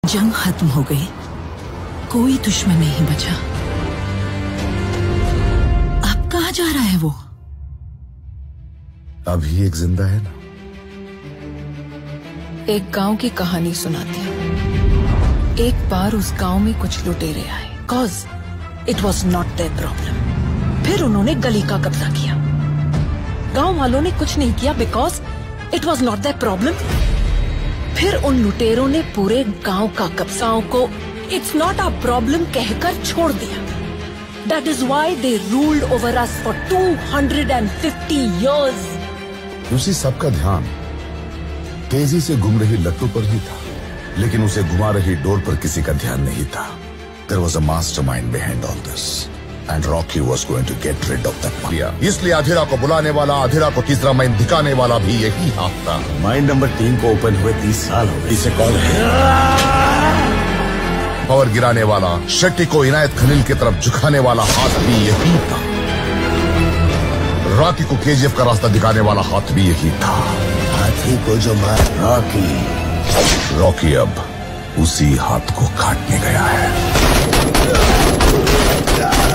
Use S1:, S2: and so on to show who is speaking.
S1: जंग खत्म हो गई, कोई दुश्मन नहीं बचा। अब कहाँ जा रहा है वो?
S2: अभी एक जिंदा है ना।
S3: एक गांव की कहानी सुनाती हूँ। एक बार उस गांव में कुछ लुटेरे आए, cause it was not their problem. फिर उन्होंने गली का कब्जा किया। गांव वालों ने कुछ नहीं किया because it was not their problem. फिर उन लुटेरों ने पूरे गांव का कब्जाओं को इट्स नॉट अ प्रॉब्लम कहकर छोड़ दिया। That is why they ruled over us for 250 years।
S2: उसी सबका ध्यान तेजी से घूम रही लट्टू पर ही था, लेकिन उसे घुमा रही डोर पर किसी का ध्यान नहीं था। There was a mastermind behind all this, and Rocky was going to get rid of that mafia. इसलिए अधीरा को बुलाने वाला, अधीरा को तीसरा माइन दिखाने वाला भी यही हाथ था।
S4: माइन नंबर 3 को ओपन हुए 30 साल हो गए। इसे कौन है?
S2: पावर गिराने वाला, शेट्टी को इनायत खलील की तरफ झुकाने वाला हाथ भी यही था। रॉकी को केजीएफ का रास्ता दिखाने वाला हाथ भी यही था।
S4: हाथी को जो मार
S2: रॉकी अब उसी हाथ को काटने गया है।